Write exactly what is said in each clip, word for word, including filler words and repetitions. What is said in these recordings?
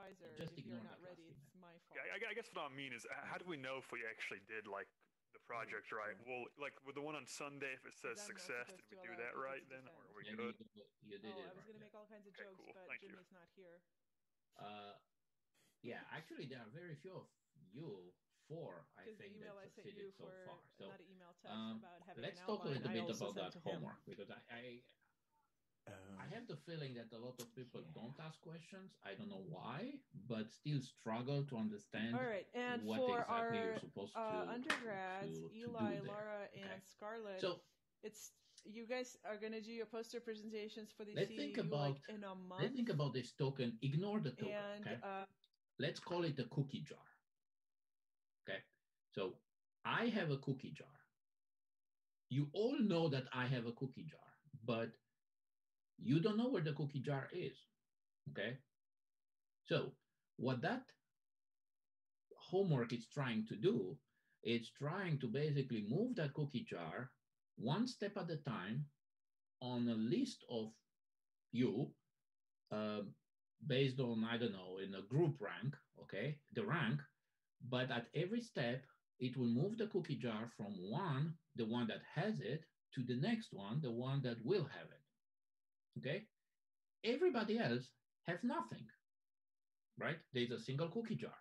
supervisor. Just If you're ignore not that last ready, email. it's my fault. Yeah, I, I guess what I mean is, how do we know if we actually did like the project right? Well, like with the one on Sunday, if it says I'm not success, supposed did we to do allow that people right to then, defend. or are we And good? you, you did Oh, it I was right. gonna Yeah. make all kinds of Okay, jokes, cool. but Thank you. Jimmy's not here. Uh, yeah, actually, there are very few of you, four, I Because the think, email that I sent succeeded you so for far. So not an email text um, about having let's an talk a outline, little I bit also about sent that to him. homework, because I, I I have the feeling that a lot of people don't ask questions. I don't know why, but still struggle to understand All right, and what for exactly our you're supposed uh, to, undergrads, to, to Eli, do there. Laura, Okay? and Scarlett, So it's you guys are gonna do your poster presentations for the let's think C E U like about in a month. let's think about this token. Ignore the token. And okay? uh, Let's call it a cookie jar. Okay, so I have a cookie jar. You all know that I have a cookie jar, but you don't know where the cookie jar is. Okay, so what that homework is trying to do, it's trying to basically move that cookie jar one step at a time on a list of you uh, based on, I don't know, in a group rank, okay, the rank, but at every step, it will move the cookie jar from one, the one that has it, to the next one, the one that will have it, okay? Everybody else has nothing, right? There's a single cookie jar.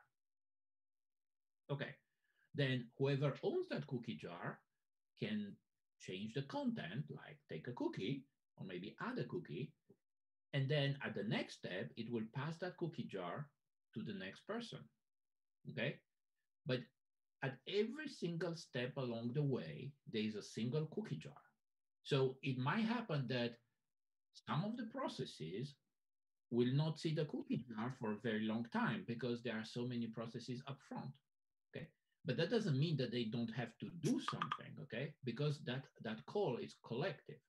Okay, then whoever owns that cookie jar can change the content, like take a cookie or maybe add a cookie. And then at the next step, it will pass that cookie jar to the next person, okay? But at every single step along the way, there is a single cookie jar. So it might happen that some of the processes will not see the cookie jar for a very long time because there are so many processes up front, okay? But that doesn't mean that they don't have to do something, okay? Because that, that call is collective.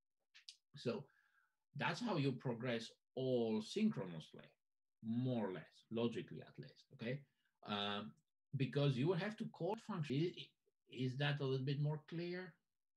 So that's how you progress all synchronously, more or less, logically at least, okay? Um, because you will have to call function. Is, is that a little bit more clear?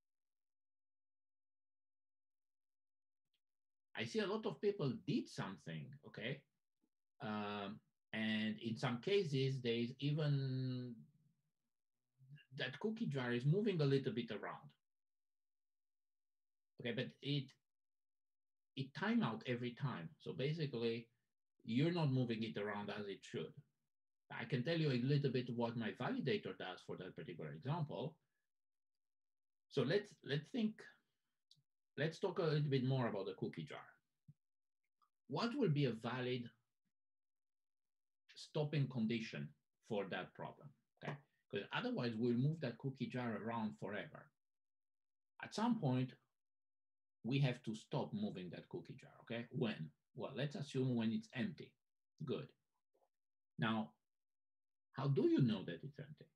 I see a lot of people did something, okay? Um, and in some cases, there's even that cookie jar is moving a little bit around. Okay, but it it time out every time. So basically, you're not moving it around as it should. I can tell you a little bit what my validator does for that particular example. So let's let's think, let's talk a little bit more about the cookie jar. What will be a valid stopping condition for that problem? Okay, because otherwise we'll move that cookie jar around forever. At some point, we have to stop moving that cookie jar, okay? When? Well, let's assume when it's empty. Good. Now, how do you know that it's empty?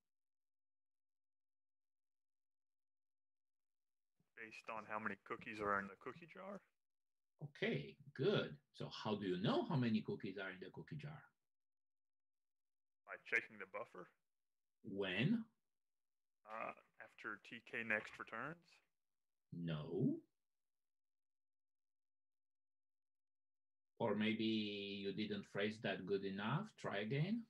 Based on how many cookies are in the cookie jar. Okay, good. So how do you know how many cookies are in the cookie jar? By checking the buffer. When? Uh, after T K next returns. No. Or maybe you didn't phrase that good enough. Try again.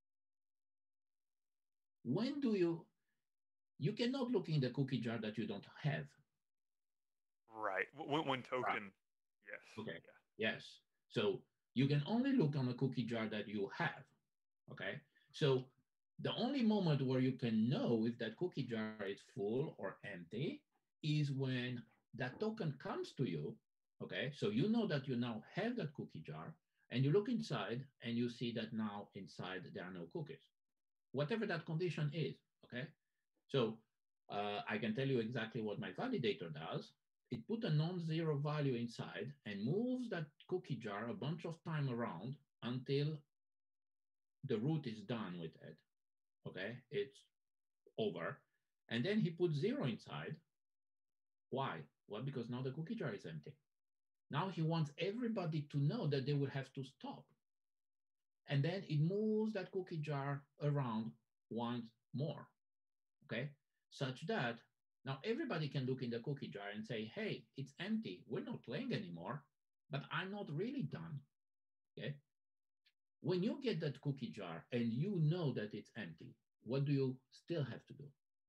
When do you, you cannot look in the cookie jar that you don't have. Right. When, when token, right. Yes. Okay. Yeah. Yes. So you can only look on a cookie jar that you have. Okay. So the only moment where you can know if that cookie jar is full or empty is when that token comes to you. Okay. So you know that you now have that cookie jar and you look inside and you see that now inside there are no cookies, whatever that condition is. Okay. So uh, I can tell you exactly what my validator does. It put a non-zero value inside and moves that cookie jar a bunch of time around until the root is done with it. Okay, it's over. And then he puts zero inside. Why? Well, because now the cookie jar is empty. Now he wants everybody to know that they will have to stop. And then it moves that cookie jar around once more, okay? Such that now everybody can look in the cookie jar and say, hey, it's empty. We're not playing anymore, but I'm not really done, okay? When you get that cookie jar and you know that it's empty, what do you still have to do?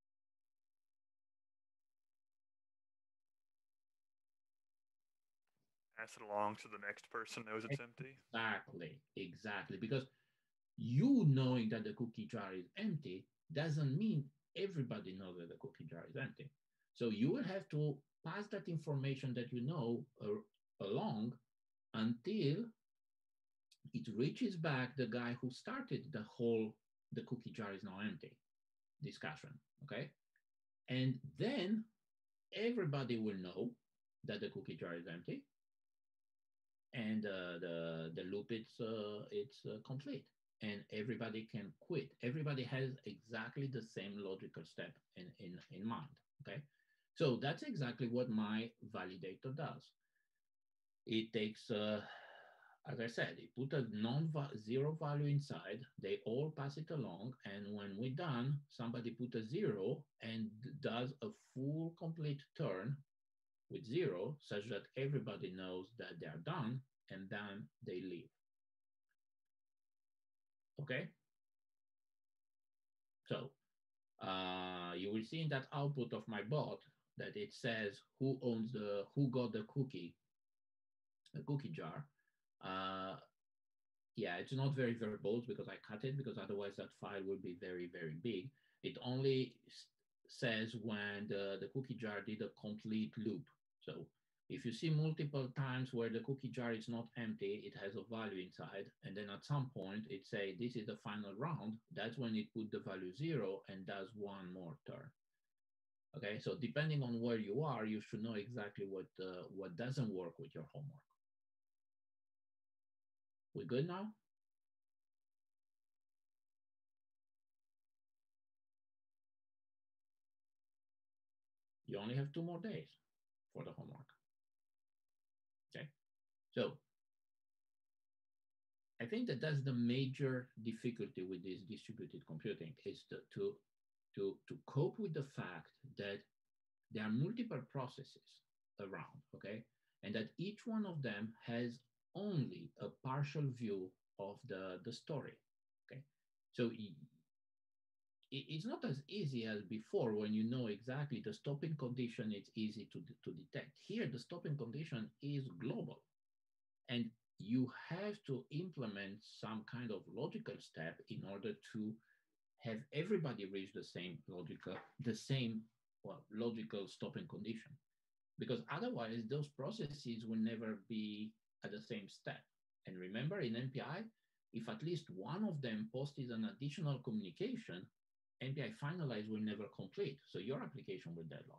Pass it along so the next person knows it's empty. Exactly, exactly. Because you knowing that the cookie jar is empty doesn't mean everybody knows that the cookie jar is empty. So you will have to pass that information that you know uh, along until it reaches back the guy who started the whole the cookie jar is now empty discussion. Okay. And then everybody will know that the cookie jar is empty, and uh, the the loop it's uh, it's uh, complete, and everybody can quit. Everybody has exactly the same logical step in in in mind. Okay, so that's exactly what my validator does. It takes, uh, as I said, it put a non zero value inside. They all pass it along, and when we're done, somebody put a zero and does a full complete turn with zero, such that everybody knows that they're done, and then they leave. Okay? So uh, you will see in that output of my bot that it says who owns the, who got the cookie, the cookie jar. Uh, yeah, it's not very verbose because I cut it, because otherwise that file would be very, very big. It only says when the, the cookie jar did a complete loop. So if you see multiple times where the cookie jar is not empty, it has a value inside, and then at some point it say this is the final round, that's when it put the value zero and does one more turn. Okay, so depending on where you are, you should know exactly what uh, what doesn't work with your homework. We good now? You only have two more days for the homework. Okay, so I think that that's the major difficulty with this distributed computing, is to, to, to, to cope with the fact that there are multiple processes around, okay? And that each one of them has only a partial view of the, the story, okay? So it, it's not as easy as before when you know exactly the stopping condition, it's easy to, to detect. Here, the stopping condition is global. And you have to implement some kind of logical step in order to have everybody reach the same logical, the same well, logical stopping condition. Because otherwise, those processes will never be at the same step. And remember, in M P I, if at least one of them posted an additional communication, M P I finalize will never complete. So your application will deadlock.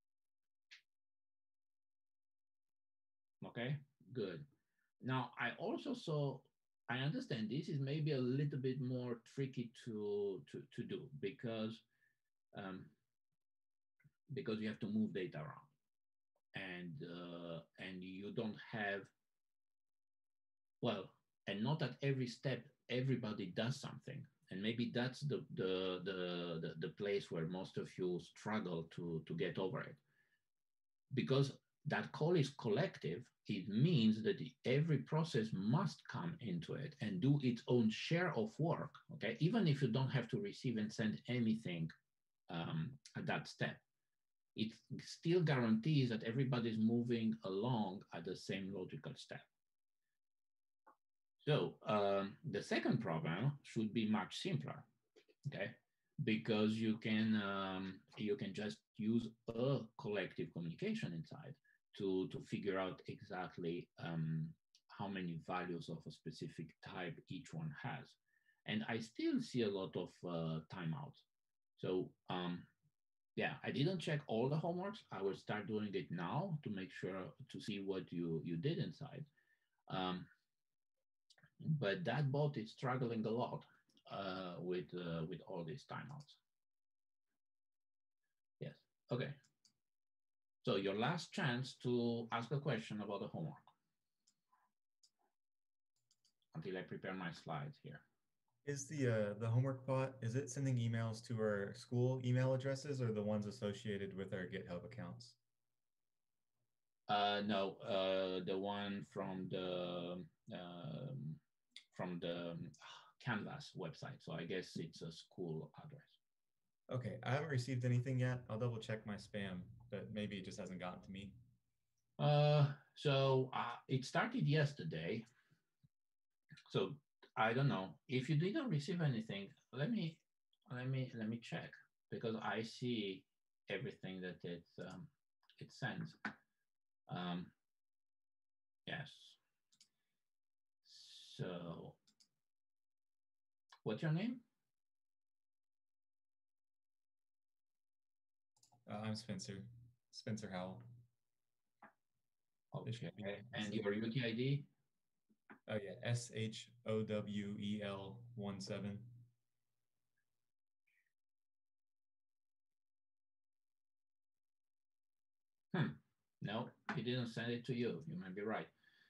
Okay, good. Now, I also saw, I understand this is maybe a little bit more tricky to, to, to do because, um, because you have to move data around, and, uh, and you don't have, well, and not at every step, everybody does something. And maybe that's the, the, the, the, the place where most of you struggle to, to get over it. Because that call is collective, it means that every process must come into it and do its own share of work, okay? Even if you don't have to receive and send anything um, at that step, it still guarantees that everybody's moving along at the same logical step. So um, the second problem should be much simpler, okay? Because you can, um, you can just use a collective communication inside to, to figure out exactly um, how many values of a specific type each one has. And I still see a lot of uh, timeouts. So um, yeah, I didn't check all the homeworks. I will start doing it now to make sure to see what you, you did inside. Um, but that bot is struggling a lot uh, with, uh, with all these timeouts. Yes, okay. So your last chance to ask a question about the homework until I prepare my slides here. Is the uh, the homework bot, is it sending emails to our school email addresses or the ones associated with our GitHub accounts? Uh, no, uh, the one from the um, from the um, Canvas website. So I guess it's a school address. Okay, I haven't received anything yet. I'll double check my spam, but maybe it just hasn't gotten to me. Uh, so uh, it started yesterday. So I don't know if you didn't receive anything. Let me let me let me check because I see everything that it um, it sends. Um, yes. So, what's your name? Uh, I'm Spencer. Spencer Howell. Okay. And your U T I D? Oh yeah, S H O W E L one seven. Hmm. No, he didn't send it to you. You might be right.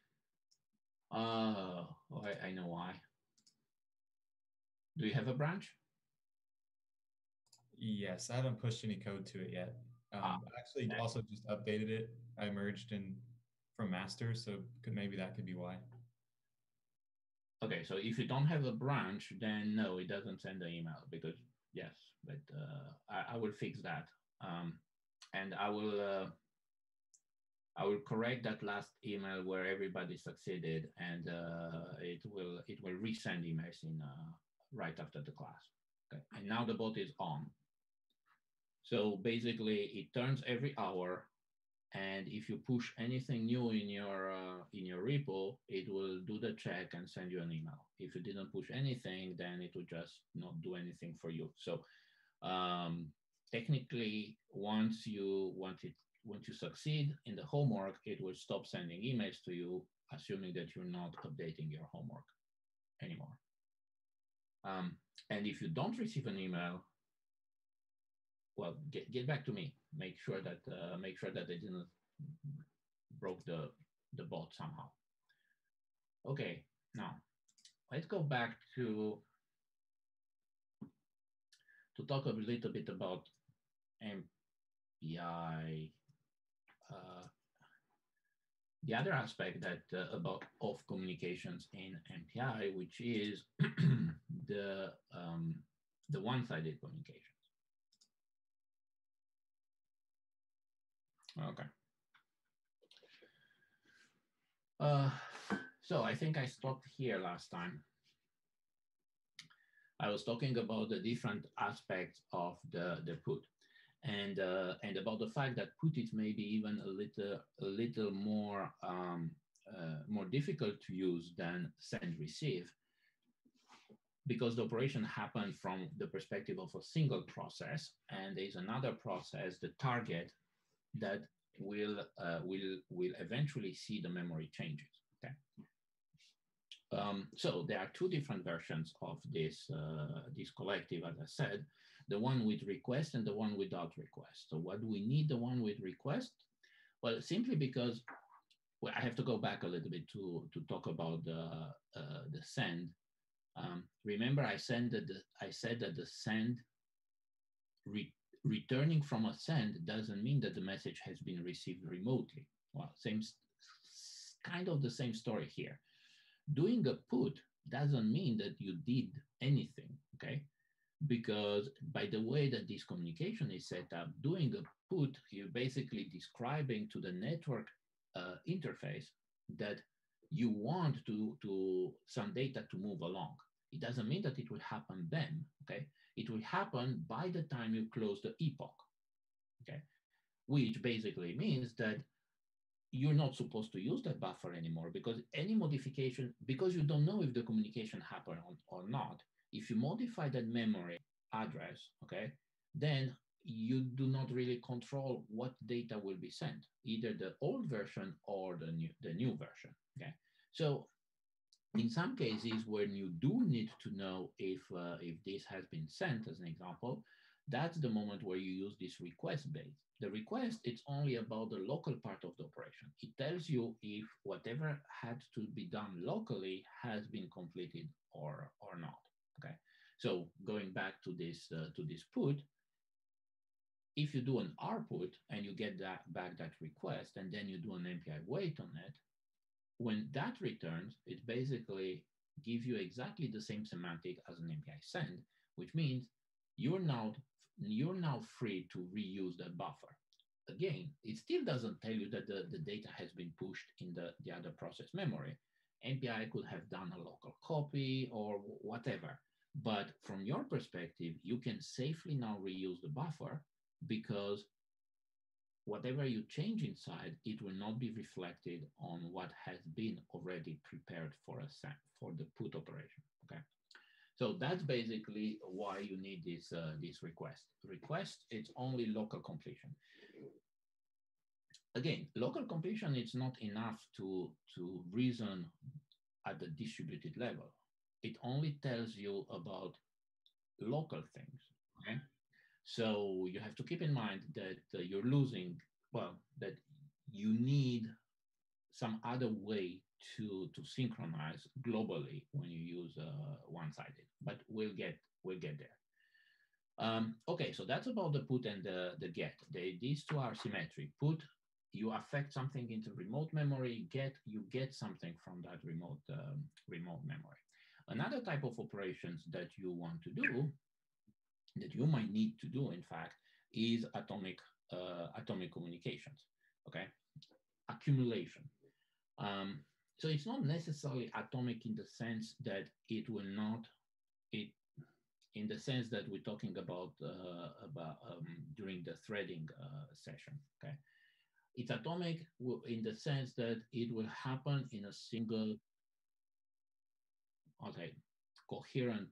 Uh, oh, I, I know why. Do you have a branch? Yes, I haven't pushed any code to it yet. Um, Ah, I actually okay. also just updated it. I merged in from master, so could, maybe that could be why. Okay, so if you don't have a branch, then no, it doesn't send the email because yes, but uh, I, I will fix that. Um, and I will uh, I will correct that last email where everybody succeeded, and uh, it will it will resend emails in uh, right after the class. Okay, and now the bot is on. So basically, it turns every hour, and if you push anything new in your uh, in your repo, it will do the check and send you an email. If you didn't push anything, then it will just not do anything for you. So um, technically, once you want it, once you succeed in the homework, it will stop sending emails to you, assuming that you're not updating your homework anymore. Um, and if you don't receive an email, well, get, get back to me. Make sure that uh, make sure that they didn't broke the the bot somehow. Okay, now let's go back to to talk a little bit about M P I. Uh, the other aspect that uh, about of communications in M P I, which is the um, the one-sided communications. Okay. Uh, so I think I stopped here last time. I was talking about the different aspects of the, the put and uh, and about the fact that put is maybe even a little a little more um, uh, more difficult to use than send receive because the operation happened from the perspective of a single process, and there's another process, the target, that will uh, will will eventually see the memory changes. Okay. Um, so there are two different versions of this uh, this collective, as I said, the one with request and the one without request. So what do we need the one with request? Well, simply because well, I have to go back a little bit to to talk about the uh, the send. Um, remember, I send that the, I said that the send re returning from a send doesn't mean that the message has been received remotely. Well, same kind of the same story here. Doing a put doesn't mean that you did anything, okay? Because by the way that this communication is set up, doing a put, you're basically describing to the network uh, interface that you want to, to some data to move along. It doesn't mean that it will happen then, okay? It will happen by the time you close the epoch, okay? Which basically means that you're not supposed to use that buffer anymore because any modification, because you don't know if the communication happened or not, if you modify that memory address, okay, then you do not really control what data will be sent, either the old version or the new, the new version, okay? So in some cases when you do need to know if, uh, if this has been sent, as an example, that's the moment where you use this request base. The request, it's only about the local part of the operation. It tells you if whatever had to be done locally has been completed or, or not, okay? So going back to this, uh, to this put, if you do an R put and you get that back that request, and then you do an M P I wait on it, when that returns, it's basically give you exactly the same semantic as an M P I send, which means you're now you're now free to reuse that buffer. Again, it still doesn't tell you that the, the data has been pushed in the, the other process memory. M P I could have done a local copy or whatever. But from your perspective, you can safely now reuse the buffer because whatever you change inside, it will not be reflected on what has been already prepared for a set, for the put operation. Okay. So that's basically why you need this, uh, this request. Request, it's only local completion. Again, local completion is not enough to, to reason at the distributed level. It only tells you about local things, okay? So you have to keep in mind that uh, you're losing, well, that you need some other way to, to synchronize globally when you use uh, one-sided, but we'll get, we'll get there. Um, okay, so that's about the put and the, the get. They, these two are symmetric. Put, you affect something into remote memory. Get, you get something from that remote, um, remote memory. Another type of operations that you want to do, that you might need to do, in fact, is atomic, uh, atomic communications, okay? Accumulation. Um, so it's not necessarily atomic in the sense that it will not, it, in the sense that we're talking about, uh, about um, during the threading uh, session, okay? It's atomic in the sense that it will happen in a single, okay, coherent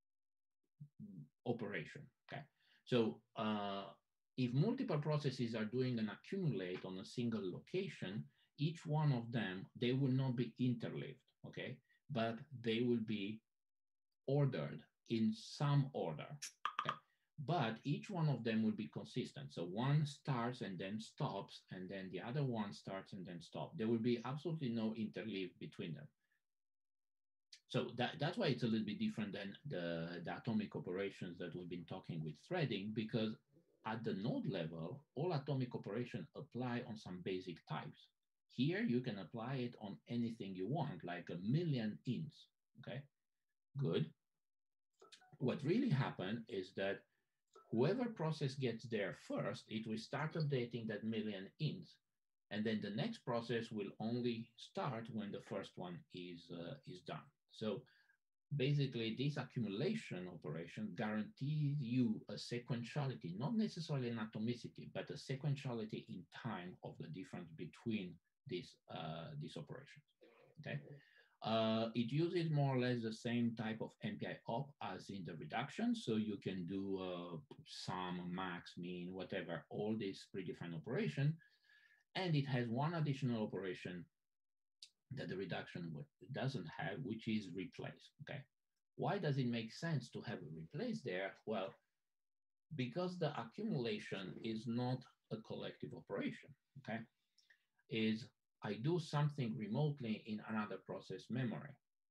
operation, okay? So uh, if multiple processes are doing an accumulate on a single location, each one of them, they will not be interleaved, okay? But they will be ordered in some order, okay? But each one of them will be consistent. So one starts and then stops, and then the other one starts and then stops. There will be absolutely no interleave between them. So that, that's why it's a little bit different than the, the atomic operations that we've been talking with threading, because at the node level, all atomic operations apply on some basic types. Here, you can apply it on anything you want, like a million ints, okay? Good. What really happened is that whoever process gets there first, it will start updating that million ints, and then the next process will only start when the first one is, uh, is done. So basically, this accumulation operation guarantees you a sequentiality, not necessarily an atomicity, but a sequentiality in time of the difference between these, uh, these operations, okay? Uh, it uses more or less the same type of M P I op as in the reduction. So you can do uh, sum, max, mean, whatever, all these predefined operation. And it has one additional operation that the reduction doesn't have, which is replace, okay? Why does it make sense to have a replace there? Well, because the accumulation is not a collective operation, okay? Is I do something remotely in another process memory.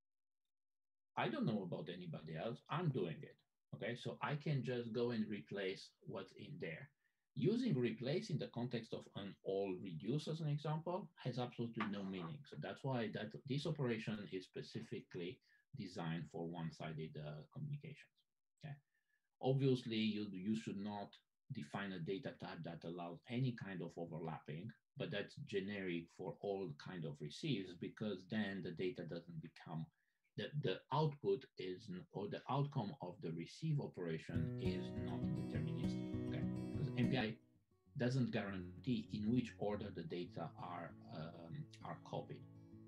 I don't know about anybody else, I'm doing it, okay? So I can just go and replace what's in there. Using replace in the context of an all reduce as an example has absolutely no meaning. So that's why that this operation is specifically designed for one-sided uh, communications, okay? Obviously, you, you should not define a data type that allows any kind of overlapping, but that's generic for all kind of receives, because then the data doesn't become, the, the output is, or the outcome of the receive operation is not deterministic, okay? Because M P I doesn't guarantee in which order the data are, um, are copied.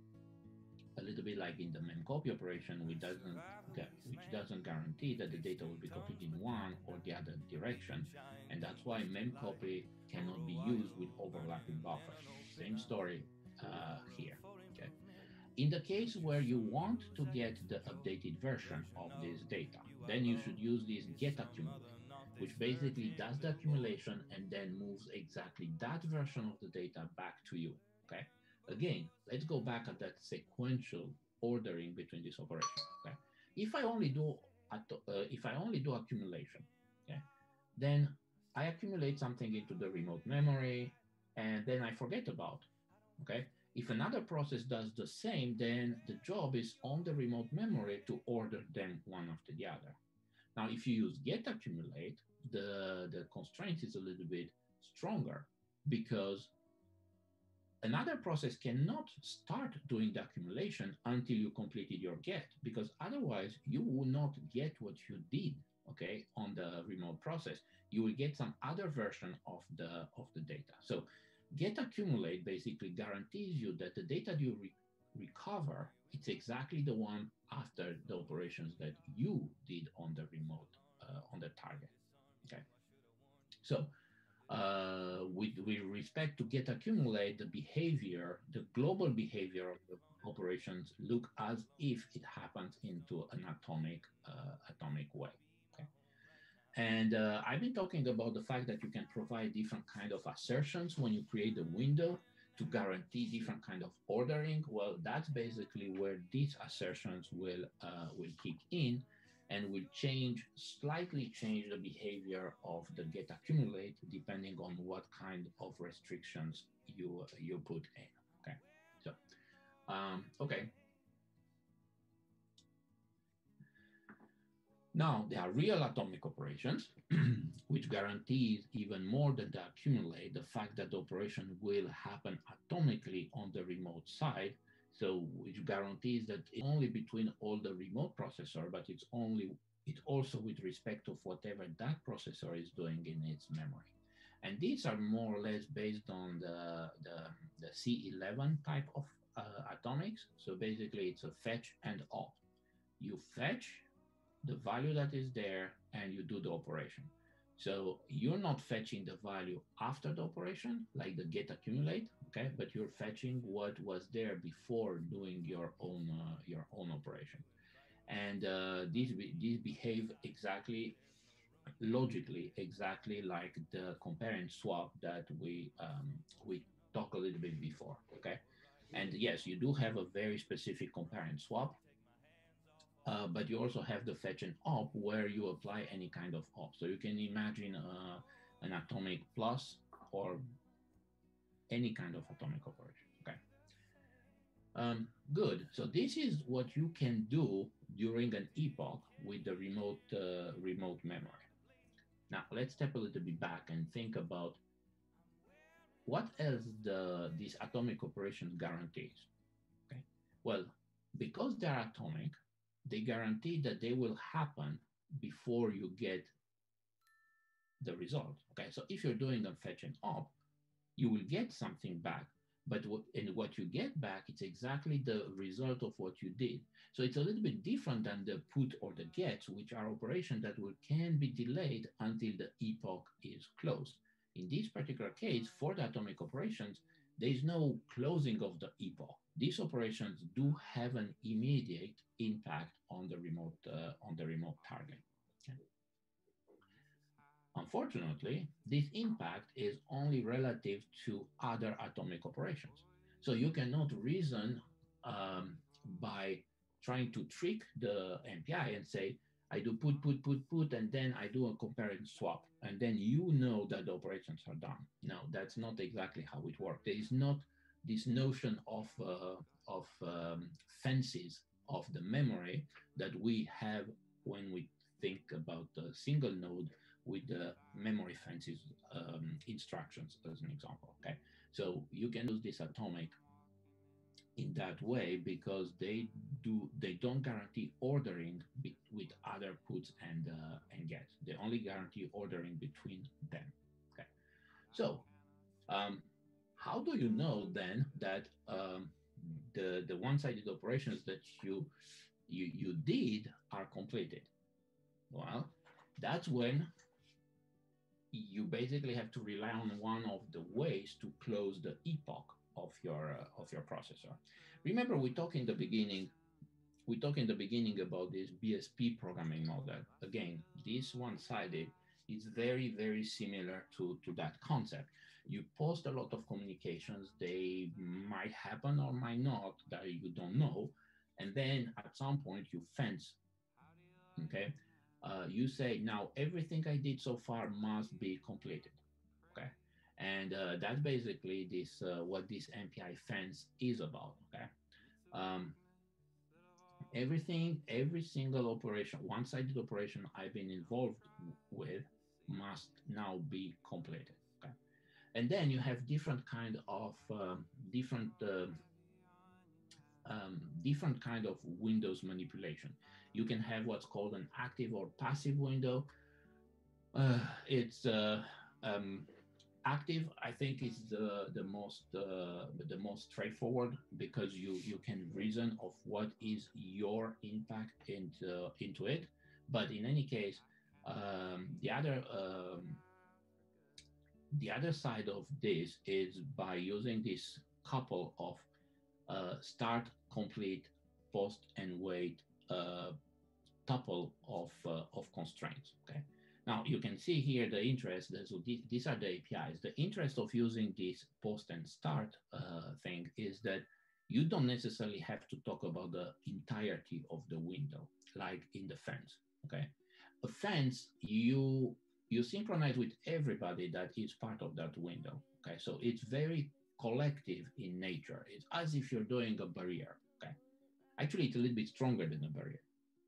A little bit like in the memcopy operation, which doesn't, which doesn't guarantee that the data will be copied in one or the other direction. And that's why memcopy cannot be used with overlapping buffers. Same story uh, here, okay? In the case where you want to get the updated version of this data, then you should use this get accumulate, which basically does the accumulation and then moves exactly that version of the data back to you, okay? Again, let's go back at that sequential ordering between these operations, okay? If I only do, uh, if I only do accumulation, okay, then I accumulate something into the remote memory, and then I forget about, okay? If another process does the same, then the job is on the remote memory to order them one after the other. Now, if you use get accumulate, the, the constraint is a little bit stronger because another process cannot start doing the accumulation until you completed your get, because otherwise you will not get what you did, okay, on the remote process. You will get some other version of the, of the data. So get accumulate basically guarantees you that the data you re recover, it's exactly the one after the operations that you did on the remote, uh, on the target, okay? So uh, with, with respect to get accumulate, the behavior, the global behavior of the operations look as if it happens into an atomic, uh, atomic way. And uh, I've been talking about the fact that you can provide different kind of assertions when you create a window to guarantee different kind of ordering. Well, that's basically where these assertions will uh, will kick in and will change, slightly change the behavior of the get accumulate depending on what kind of restrictions you you put in. Okay, so um, okay. Now, there are real atomic operations, which guarantees even more than the accumulate, the fact that the operation will happen atomically on the remote side. So, which guarantees that it's only between all the remote processor, but it's only, it also with respect of whatever that processor is doing in its memory. And these are more or less based on the, the, the C eleven type of uh, atomics. So basically it's a fetch and op. You fetch the value that is there and you do the operation. So you're not fetching the value after the operation, like the get accumulate, okay? But you're fetching what was there before doing your own uh, your own operation. And uh, these these behave exactly, logically, exactly like the compare and swap that we um, we talked a little bit before, okay? And yes, you do have a very specific compare and swap. Uh, but you also have the fetch and op where you apply any kind of op. So you can imagine uh, an atomic plus or any kind of atomic operation. Okay. Um, good. So this is what you can do during an epoch with the remote uh, remote memory. Now let's step a little bit back and think about what else the these atomic operations guarantees. Okay. Well, because they're atomic, they guarantee that they will happen before you get the result. Okay, so if you're doing a fetch and op, you will get something back, but what, and what you get back, it's exactly the result of what you did. So it's a little bit different than the put or the get, which are operations that will, can be delayed until the epoch is closed. In this particular case, for the atomic operations, there is no closing of the epoch. These operations do have an immediate impact on the remote uh, on the remote target. Okay. Unfortunately, this impact is only relative to other atomic operations. So you cannot reason um, by trying to trick the M P I and say, I do put, put, put, put, and then I do a compare and swap, and then you know that the operations are done. No, that's not exactly how it works. There is not this notion of, uh, of um, fences of the memory that we have when we think about the single node with the memory fences um, instructions as an example, okay? So you can use this atomic in that way because they do they don't guarantee ordering be, with other puts and uh, and gets. They only guarantee ordering between them. Okay, so um, how do you know then that um, the the one-sided operations that you you you did are completed? Well, that's when you basically have to rely on one of the ways to close the epoch of your uh, of your processor. Remember, we talked in the beginning. We talked in the beginning about this B S P programming model. Again, this one-sided is very very similar to to that concept. You post a lot of communications. They might happen or might not. That you don't know, and then at some point you fence. Okay, uh, you say now everything I did so far must be completed. Okay. And uh, that's basically this uh, what this M P I fence is about. Okay, um, everything, every single operation, one-sided operation I've been involved with, must now be completed. Okay, and then you have different kind of um, different. Uh, um, different kind of windows manipulation. You can have what's called an active or passive window. Uh, it's uh, um, active. I think is the the most uh, the most straightforward because you you can reason of what is your impact into into it. But in any case, um, the other um, the other side of this is by using this couple of uh, start, complete, post, and wait uh, tuple of uh, of constraints. Okay. Now you can see here the interest. So th- these are the A P Is. The interest of using this post and start uh, thing is that you don't necessarily have to talk about the entirety of the window, like in the fence. Okay. A fence, you you synchronize with everybody that is part of that window. Okay. So it's very collective in nature. It's as if you're doing a barrier. Okay. Actually, it's a little bit stronger than a barrier.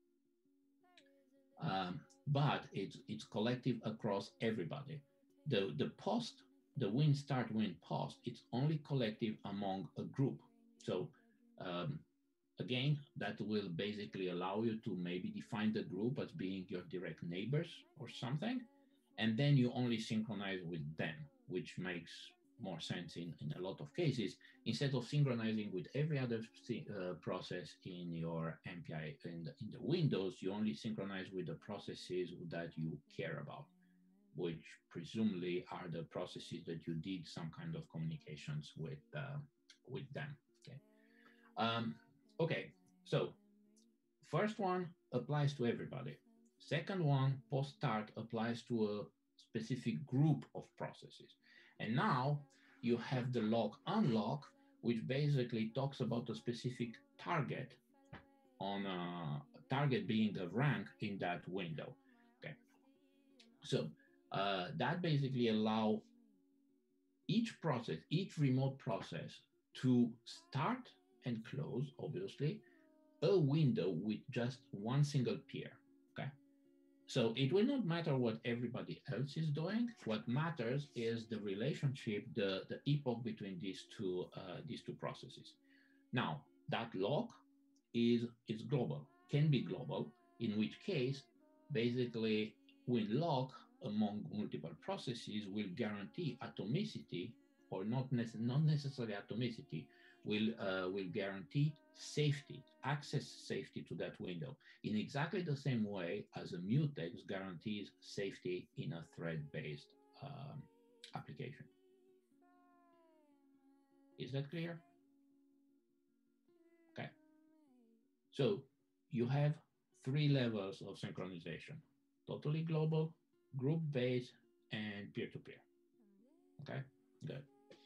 Um, but it's it's collective across everybody. The the post, the win start win post, it's only collective among a group. So um, again, that will basically allow you to maybe define the group as being your direct neighbors or something, and then you only synchronize with them, which makes more sense in, in a lot of cases, instead of synchronizing with every other uh, process in your M P I in the, in the windows, you only synchronize with the processes that you care about, which presumably are the processes that you did some kind of communications with uh, with them. Okay. Um, okay. So first one applies to everybody. Second one, post start, applies to a specific group of processes. And now you have the lock unlock, which basically talks about a specific target on a target being a rank in that window. Okay. So uh, that basically allow each process, each remote process to start and close, obviously, a window with just one single peer. Okay. So it will not matter what everybody else is doing. What matters is the relationship, the, the epoch between these two uh, these two processes. Now that lock is is global, can be global, in which case basically when lock among multiple processes will guarantee atomicity, or not, nece- not necessarily atomicity, will uh, will guarantee safety, access safety to that window in exactly the same way as a mutex guarantees safety in a thread-based um, application. Is that clear? Okay. So you have three levels of synchronization: totally global, group-based, and peer-to-peer. Okay, good.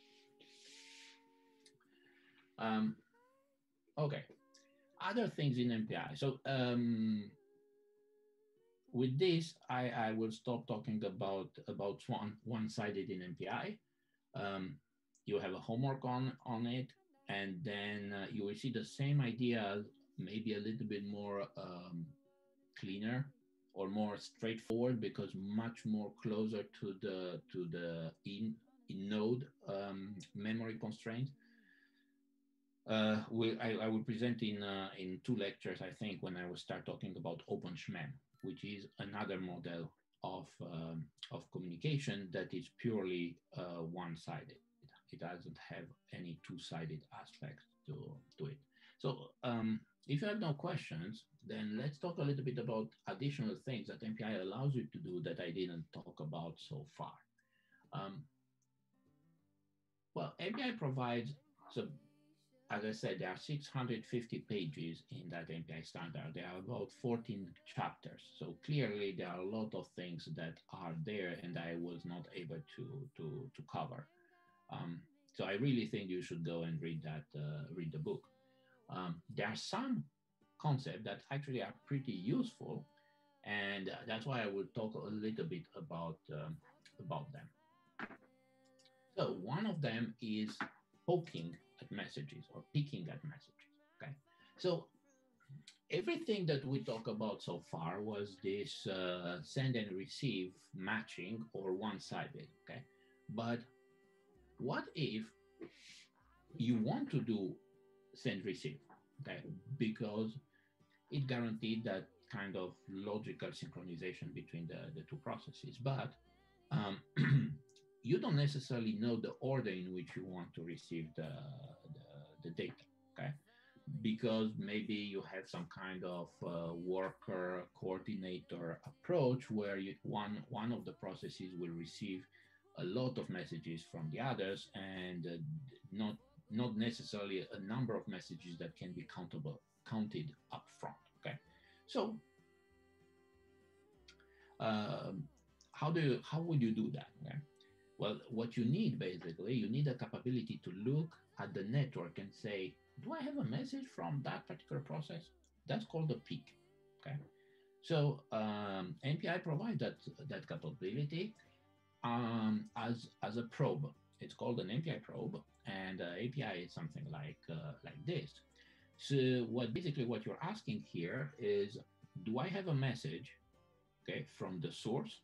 Um, okay. Other things in M P I. So um, with this, I, I will stop talking about about one one-sided in M P I. Um, you have a homework on on it, and then uh, you will see the same idea, maybe a little bit more um, cleaner or more straightforward, because much more closer to the to the in, in node um, memory constraints. Uh, we, I, I will present in uh, in two lectures, I think, when I will start talking about OpenSHMEM, which is another model of um, of communication that is purely uh, one-sided. It doesn't have any two-sided aspects to to it. So um, if you have no questions, then let's talk a little bit about additional things that M P I allows you to do that I didn't talk about so far. Um, well, M P I provides so. As I said, there are six hundred fifty pages in that M P I standard. There are about fourteen chapters. So clearly there are a lot of things that are there and I was not able to, to, to cover. Um, so I really think you should go and read that, uh, read the book. Um, there are some concepts that actually are pretty useful, and that's why I will talk a little bit about, um, about them. So one of them is poking at messages or picking at messages. Okay. So everything that we talk about so far was this uh, send and receive matching or one-sided. Okay. But what if you want to do send receive? Okay. Because it guaranteed that kind of logical synchronization between the, the two processes. But um, you don't necessarily know the order in which you want to receive the, the, the data, okay? Because maybe you have some kind of uh, worker coordinator approach where you, one, one of the processes will receive a lot of messages from the others and uh, not, not necessarily a number of messages that can be countable, counted up front, okay? So um, how do you, how would you do that, okay? Well, what you need basically, you need a capability to look at the network and say, do I have a message from that particular process? That's called a peek, okay? So um, N P I provides that, that capability um, as, as a probe. It's called an N P I probe, and uh, A P I is something like, uh, like this. So what basically what you're asking here is, do I have a message, okay, from the source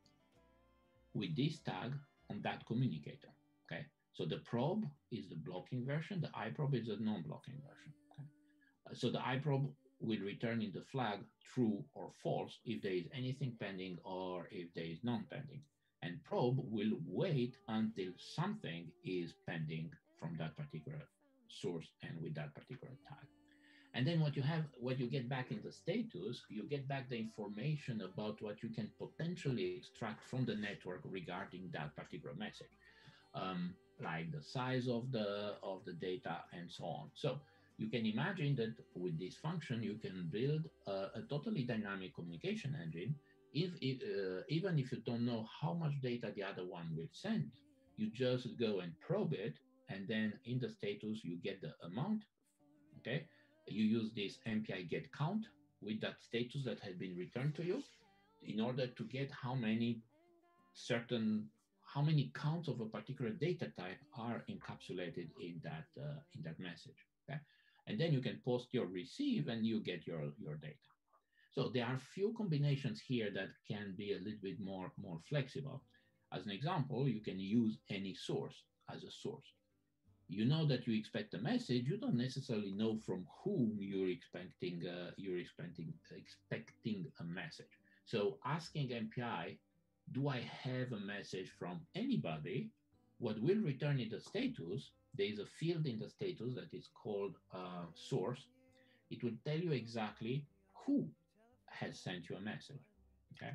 with this tag on that communicator, okay? So the probe is the blocking version, the iProbe is the non-blocking version, okay? Uh, so the iProbe will return in the flag true or false if there is anything pending or if there is none pending. And probe will wait until something is pending from that particular source and with that particular tag. And then what you have, what you get back in the status, you get back the information about what you can potentially extract from the network regarding that particular message, um, like the size of the of the data and so on. So you can imagine that with this function, you can build a, a totally dynamic communication engine. If, if uh, even if you don't know how much data the other one will send, you just go and probe it, and then in the status you get the amount. Okay. You use this N P I get count with that status that has been returned to you in order to get how many certain, how many counts of a particular data type are encapsulated in that, uh, in that message, okay? And then you can post your receive and you get your, your data. So there are few combinations here that can be a little bit more, more flexible. As an example, you can use any source as a source. You know that you expect a message. You don't necessarily know from whom you're expecting uh, you're expecting expecting a message. So asking N P I, do I have a message from anybody? What will return in the status? There is a field in the status that is called uh, source. It will tell you exactly who has sent you a message. Okay.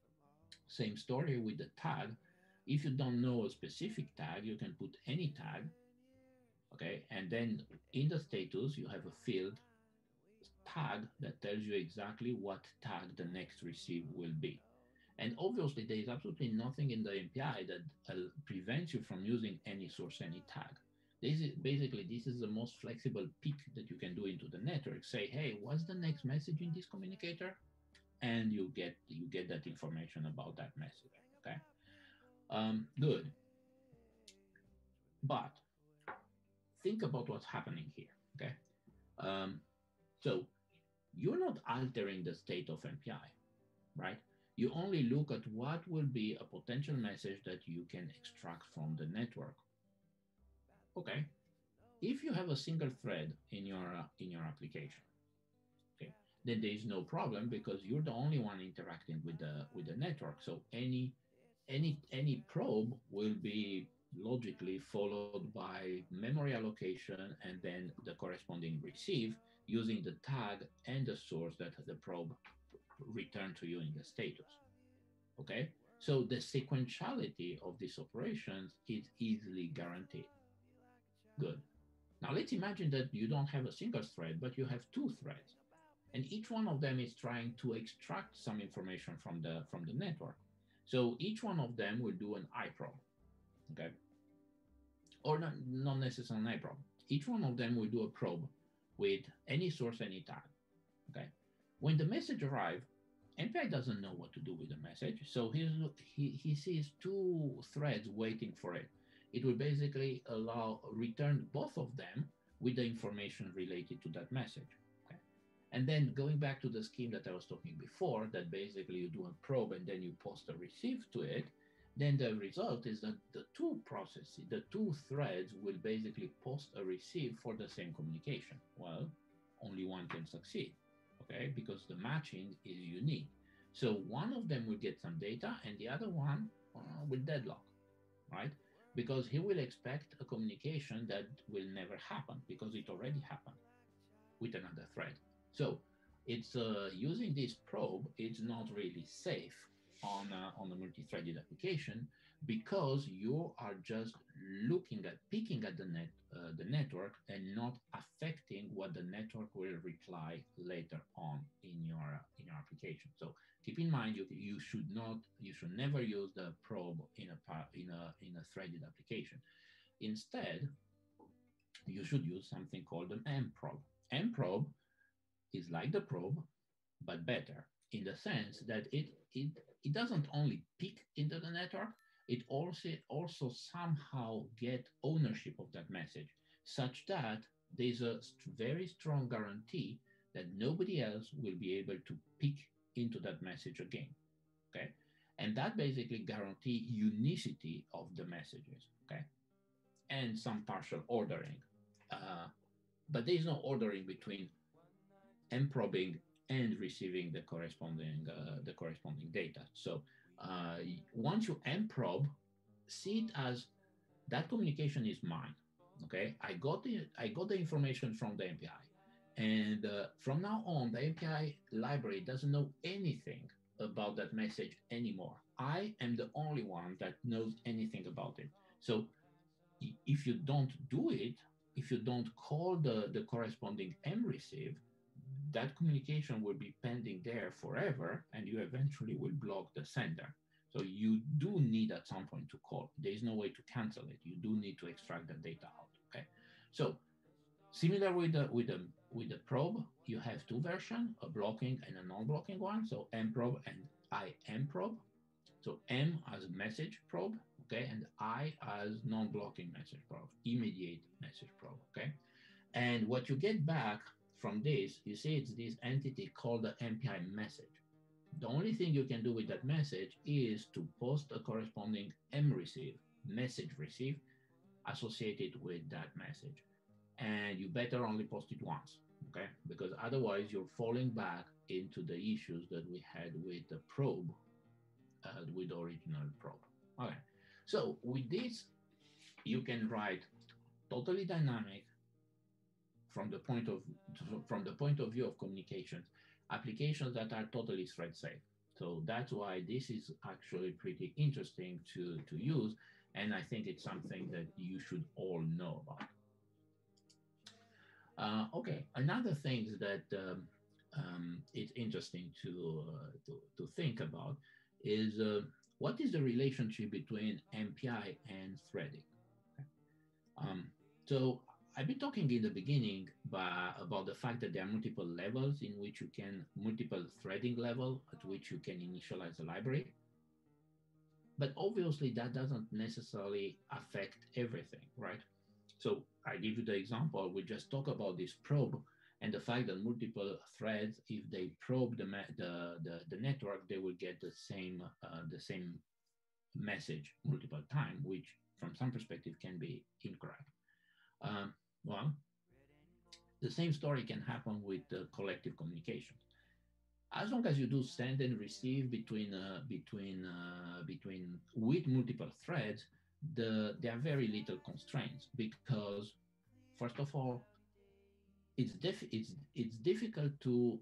Same story with the tag. If you don't know a specific tag, you can put any tag. Okay, and then in the status, you have a field tag that tells you exactly what tag the next receive will be. And obviously, there is absolutely nothing in the N P I that uh, prevents you from using any source, any tag. This is basically, this is the most flexible peek that you can do into the network. Say, hey, what's the next message in this communicator? And you get you get that information about that message. Okay, um, good. But think about what's happening here, okay? Um, so you're not altering the state of N P I, right? You only look at what will be a potential message that you can extract from the network. Okay, if you have a single thread in your uh, in your application, okay, then there is no problem because you're the only one interacting with the with the network. So any any any probe will be logically followed by memory allocation and then the corresponding receive using the tag and the source that the probe returned to you in the status. Okay, so the sequentiality of these operations is easily guaranteed. Good. Now let's imagine that you don't have a single thread, but you have two threads, and each one of them is trying to extract some information from the from the network. So each one of them will do an iProbe, okay? Or not, not necessarily an iProbe. Each one of them will do a probe with any source, any tag, okay? When the message arrives, N P I doesn't know what to do with the message, so he's, he, he sees two threads waiting for it. it will basically allow return both of them with the information related to that message. Okay? And then going back to the scheme that I was talking before, that basically you do a probe and then you post a receive to it, then the result is that the two processes, the two threads will basically post a receive for the same communication. Well, only one can succeed, okay? Because the matching is unique. So one of them will get some data and the other one uh, will deadlock, right? Because he will expect a communication that will never happen because it already happened with another thread. So it's uh, using this probe, it's not really safe on a, on a multi-threaded application because you are just looking at picking at the net uh, the network and not affecting what the network will reply later on in your in your application. So keep in mind you you should not you should never use the probe in a in a in a threaded application. Instead, you should use something called an mprobe. Mprobe is like the probe but better in the sense that it it it doesn't only pick into the network, it also also somehow get ownership of that message, such that there's a st- very strong guarantee that nobody else will be able to pick into that message again. Okay, and that basically guarantee unicity of the messages. Okay, and some partial ordering, uh, but there is no ordering between mprobing and receiving the corresponding uh, the corresponding data. So uh, once you mprobe, see it as that communication is mine. Okay, I got the I got the information from the M P I, and uh, from now on, the M P I library doesn't know anything about that message anymore. I am the only one that knows anything about it. So if you don't do it, if you don't call the the corresponding mreceive, that communication will be pending there forever and you eventually will block the sender. So you do need at some point to call. There is no way to cancel it. You do need to extract the data out. Okay. So similar with the with the with the probe, you have two versions, a blocking and a non-blocking one. So mprobe and improbe. So M as message probe, okay, and I as non-blocking message probe, immediate message probe, okay. And what you get back from this, you see it's this entity called the M P I message. The only thing you can do with that message is to post a corresponding mreceive, message receive, associated with that message. And you better only post it once, okay? Because otherwise you're falling back into the issues that we had with the probe, uh, with the original probe. Okay, so with this, you can write totally dynamic, from the point of from the point of view of communications, applications that are totally thread safe. So that's why this is actually pretty interesting to to use, and I think it's something that you should all know about. Uh, okay, another thing that um, um, it's interesting to, uh, to to think about is uh, what is the relationship between M P I and threading. Okay. Um, so I've been talking in the beginning by, about the fact that there are multiple levels in which you can, multiple threading level at which you can initialize a library. But obviously that doesn't necessarily affect everything, right? So I give you the example, we just talk about this probe and the fact that multiple threads, if they probe the, the, the, the network, they will get the same, uh, the same message multiple times, which from some perspective can be incorrect. Um, well, the same story can happen with uh, collective communication. As long as you do send and receive between uh, between uh, between with multiple threads, the there are very little constraints because, first of all, it's def- it's it's difficult to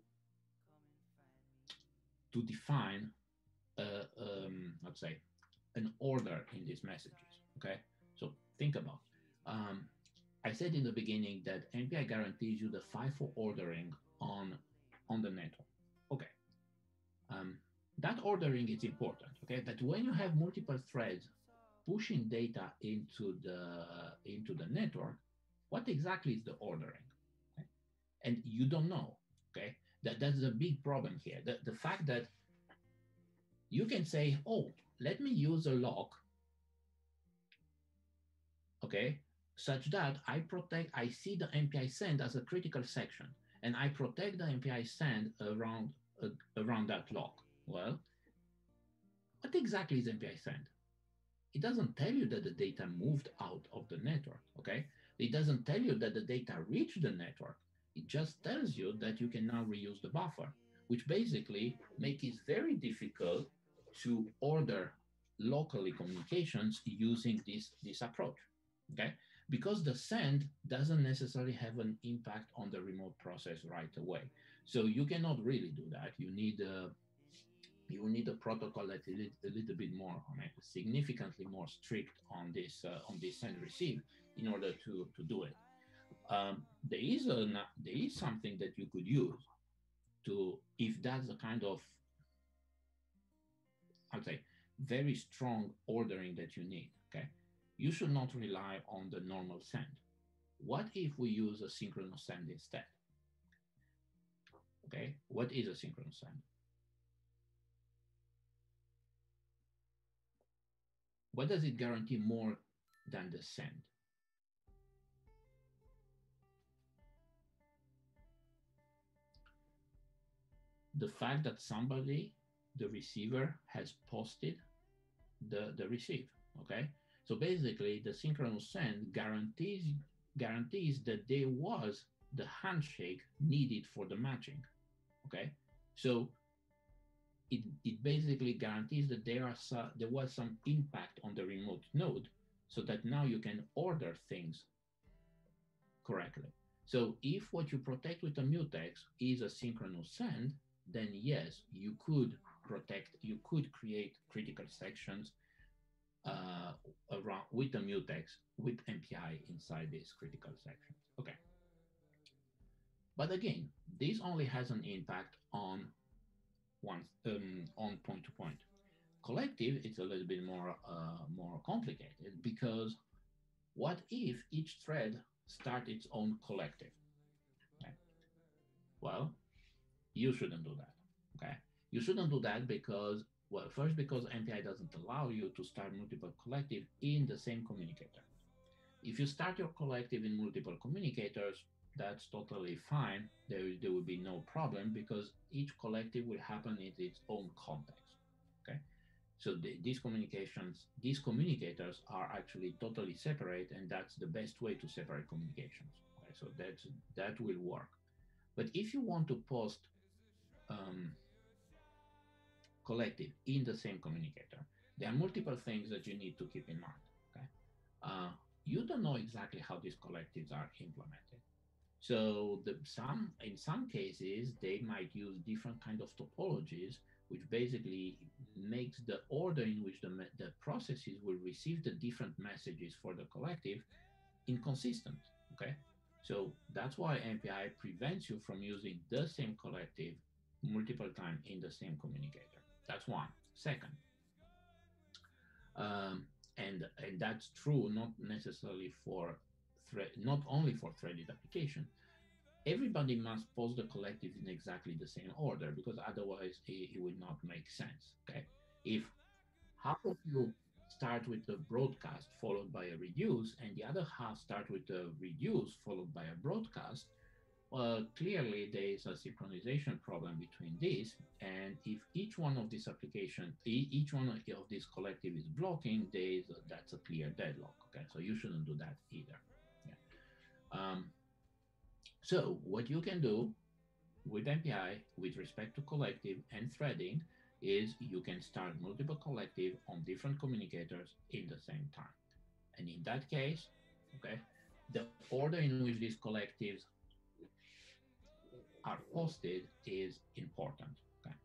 to define uh, um, let's say an order in these messages. Okay, so think about. Um, I said in the beginning that M P I guarantees you the FIFO ordering on, on the network. Okay. Um, that ordering is important, okay? But when you have multiple threads pushing data into the, into the network, what exactly is the ordering? Okay? And you don't know, okay? That, that's a big problem here. The, the fact that you can say, oh, let me use a lock okay, such that I protect, I see the M P I send as a critical section, and I protect the M P I send around uh, around that lock. Well, what exactly is M P I send? It doesn't tell you that the data moved out of the network, okay? It doesn't tell you that the data reached the network. It just tells you that you can now reuse the buffer, which basically makes it very difficult to order locally communications using this, this approach, okay? Because the send doesn't necessarily have an impact on the remote process right away. So you cannot really do that. You need a you will need a protocol that is a little bit more, I mean, significantly more strict on this uh, on this send receive in order to to do it. Um, there is a there is something that you could use to, if that's the kind of, I'd say, very strong ordering that you need. Okay, you should not rely on the normal send. What if we use a synchronous send instead? Okay, what is a synchronous send? What does it guarantee more than the send? The fact that somebody, the receiver, has posted the, the receive, okay? So basically, the synchronous send guarantees guarantees that there was the handshake needed for the matching, okay? So it, it basically guarantees that there are some, there was some impact on the remote node, so that now you can order things correctly. So if what you protect with a mutex is a synchronous send, then yes, you could protect, you could create critical sections uh, around with the mutex with M P I inside these critical sections. Okay. But again, this only has an impact on one um, on point to point. Collective, it's a little bit more uh, more complicated, because what if each thread starts its own collective? Okay. Well, you shouldn't do that. Okay, you shouldn't do that because, well, first, because M P I doesn't allow you to start multiple collective in the same communicator. If you start your collective in multiple communicators, that's totally fine. There, there will be no problem, because each collective will happen in its own context. Okay, so the, these communications, these communicators are actually totally separate, and that's the best way to separate communications. Okay, so that's that will work. But if you want to post um, collective in the same communicator, there are multiple things that you need to keep in mind. Okay, uh, you don't know exactly how these collectives are implemented. So the, some in some cases they might use different kind of topologies, which basically makes the order in which the, the processes will receive the different messages for the collective inconsistent. Okay, so that's why M P I prevents you from using the same collective multiple times in the same communicator. That's one. Second, um, and and that's true not necessarily for thread, not only for threaded application. Everybody must post the collective in exactly the same order, because otherwise it, it would not make sense. Okay, if half of you start with the broadcast followed by a reduce, and the other half start with a reduce followed by a broadcast, well, clearly there is a synchronization problem between these. And if each one of these application, each one of these collective is blocking, there is a, that's a clear deadlock. Okay, so you shouldn't do that either. Yeah. Um, so what you can do with M P I with respect to collective and threading is you can start multiple collective on different communicators in the same time. And in that case, okay, the order in which these collectives are posted is important. Okay.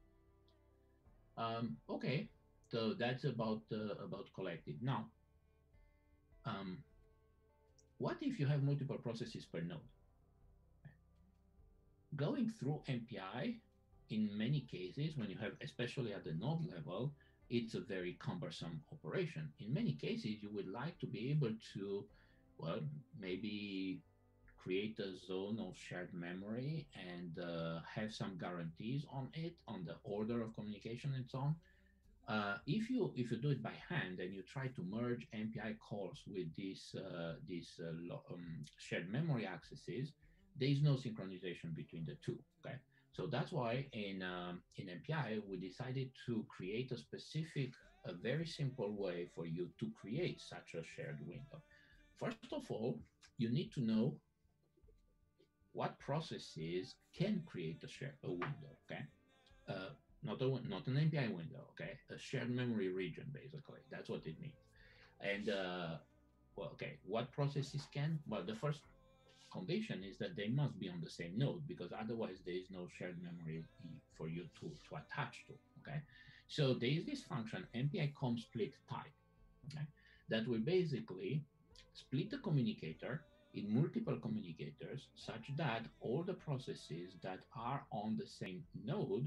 Um, okay. So that's about uh, about collective. Now, um, what if you have multiple processes per node? Okay. Going through M P I, in many cases, when you have, especially at the node level, it's a very cumbersome operation. In many cases, you would like to be able to, well, maybe create a zone of shared memory and uh, have some guarantees on it, on the order of communication and so on. Uh, if you if you do it by hand and you try to merge M P I calls with these uh, these uh, lo- um, shared memory accesses, there is no synchronization between the two. Okay, so that's why in um, in M P I we decided to create a specific, a very simple way for you to create such a shared window. First of all, you need to know what processes can create a share a window. Okay, uh, not a not an M P I window. Okay, a shared memory region basically. That's what it means. And uh, well, okay, what processes can? Well, the first condition is that they must be on the same node because otherwise there is no shared memory for you to to attach to. Okay, so there is this function M P I com split type. Okay, that will basically split the communicator in multiple communicators such that all the processes that are on the same node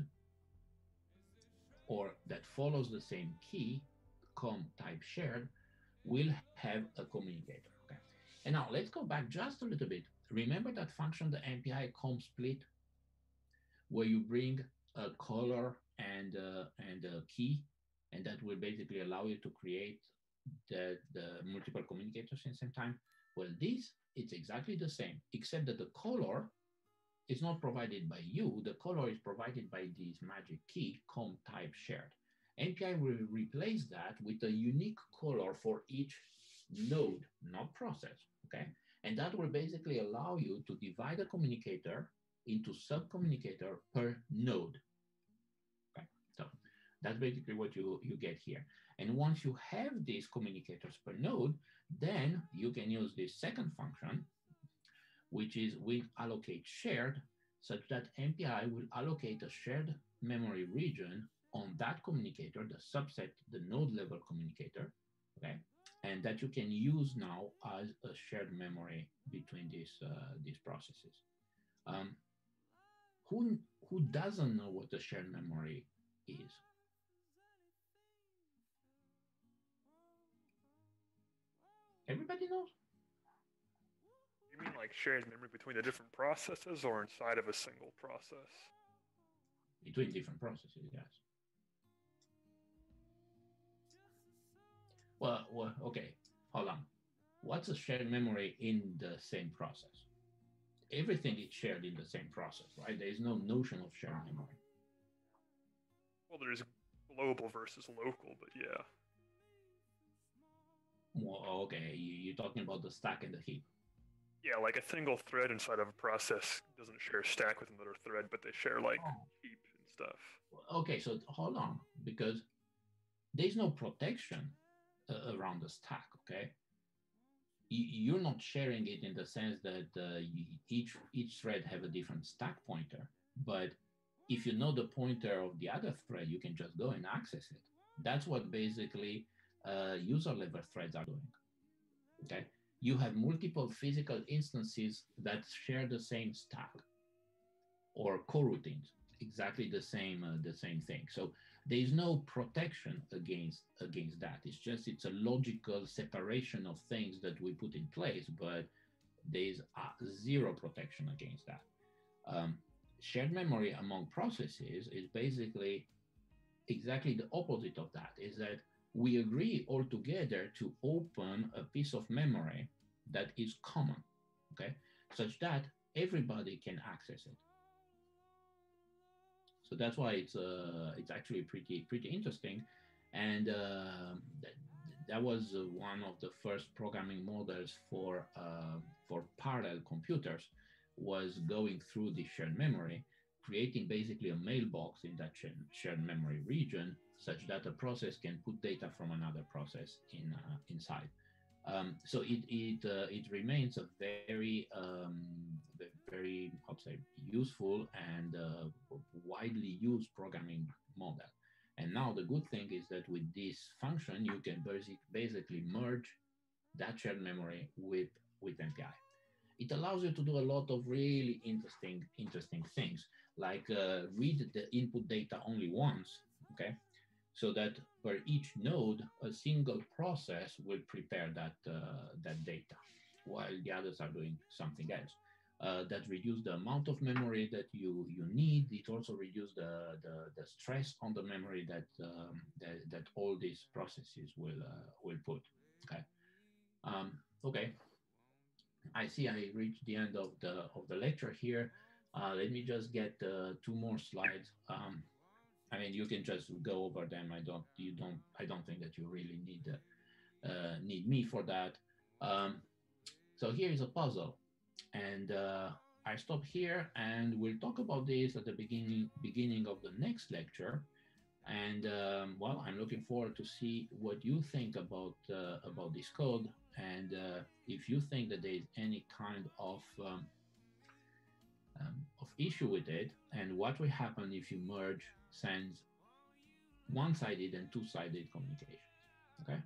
or that follows the same key, com type shared, will have a communicator. Okay. And now let's go back just a little bit. Remember that function, the M P I com split, where you bring a color and uh, and a key, and that will basically allow you to create the, the multiple communicators in the same time. Well, this it's exactly the same, except that the color is not provided by you. The color is provided by this magic key, com type shared. M P I will replace that with a unique color for each node, not process. Okay, and that will basically allow you to divide a communicator into sub-communicator per node. Okay, so that's basically what you, you get here. And once you have these communicators per node, then you can use this second function, which is with allocate shared, such that M P I will allocate a shared memory region on that communicator, the subset, the node level communicator, okay, and that you can use now as a shared memory between these uh, these processes. Um, who who doesn't know what a shared memory is? Everybody knows? You mean like shared memory between the different processes or inside of a single process? Between different processes, yes. Well, well, okay, hold on. What's a shared memory in the same process? Everything is shared in the same process, right? There is no notion of shared memory. Well, there's global versus local, but yeah. Well, okay, you, are talking about the stack and the heap. Yeah, like a single thread inside of a process doesn't share stack with another thread, but they share like oh. heap and stuff. Okay, so hold on, because there's no protection uh, around the stack, okay? You're not sharing it in the sense that uh, each each thread have a different stack pointer, but if you know the pointer of the other thread, you can just go and access it. That's what basically uh, user level threads are doing. Okay, you have multiple physical instances that share the same stack or coroutines, exactly the same uh, the same thing. So there is no protection against against that. It's just it's a logical separation of things that we put in place, but there is uh, zero protection against that. Um, shared memory among processes is basically exactly the opposite of that. Is that we agree all together to open a piece of memory that is common, okay, such that everybody can access it. So that's why it's uh, it's actually pretty pretty interesting, and uh, that, that was uh, one of the first programming models for uh, for parallel computers, was going through the shared memory, creating basically a mailbox in that shared memory region, such that a process can put data from another process in uh, inside. Um, so it it uh, it remains a very um, very how to say useful and uh, widely used programming model. And now the good thing is that with this function, you can basic, basically merge that shared memory with with M P I. It allows you to do a lot of really interesting interesting things, like uh, read the input data only once, okay? So that for each node, a single process will prepare that uh, that data, while the others are doing something else. uh, that reduce the amount of memory that you you need. It also reduce the the, the stress on the memory that um, that, that all these processes will uh, will put. Okay. Um, okay. I see I reached the end of the of the lecture here. Uh, let me just get uh, two more slides. Um, I mean, you can just go over them. I don't, you don't, I don't think that you really need uh, uh, need me for that. Um, so here is a puzzle, and uh, I stop here, and we'll talk about this at the beginning beginning of the next lecture. And um, well, I'm looking forward to see what you think about uh, about this code, and uh, if you think that there is any kind of um, um, of issue with it, and what will happen if you merge sends one-sided and two-sided communications. Okay,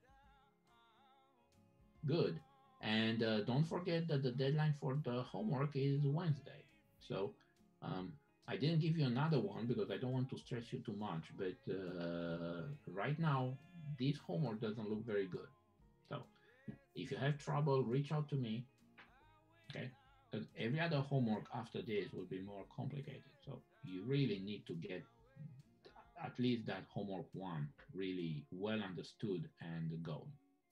good. And uh, don't forget that the deadline for the homework is Wednesday. So um, I didn't give you another one because I don't want to stress you too much. But uh, right now, this homework doesn't look very good. So if you have trouble, reach out to me. Okay, because every other homework after this will be more complicated. So you really need to get at least that homework one really well understood and going.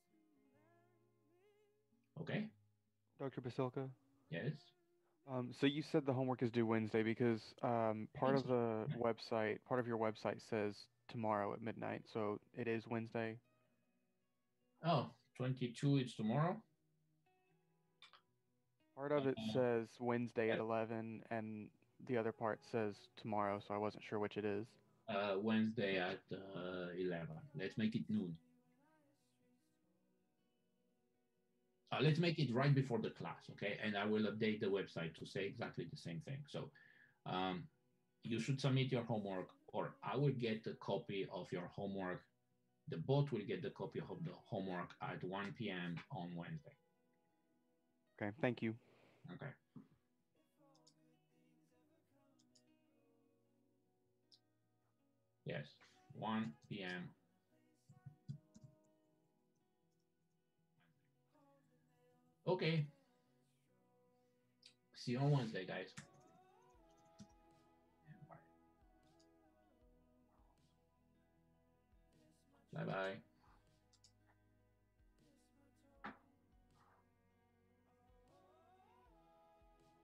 Okay. Doctor Basilka? Yes. Um, so you said the homework is due Wednesday because um, part of the website, part of your website says tomorrow at midnight. So it is Wednesday. Oh, twenty-two is tomorrow. Part of it Uh, says Wednesday yeah. at eleven, and the other part says tomorrow. So I wasn't sure which it is. Uh, Wednesday at uh, eleven. Let's make it noon. Uh, let's make it right before the class, okay? And I will update the website to say exactly the same thing. So um, you should submit your homework, or I will get a copy of your homework. The bot will get the copy of the homework at one p m on Wednesday. Okay, thank you. Okay. Yes, one p m Okay. See you on Wednesday, guys. Bye bye.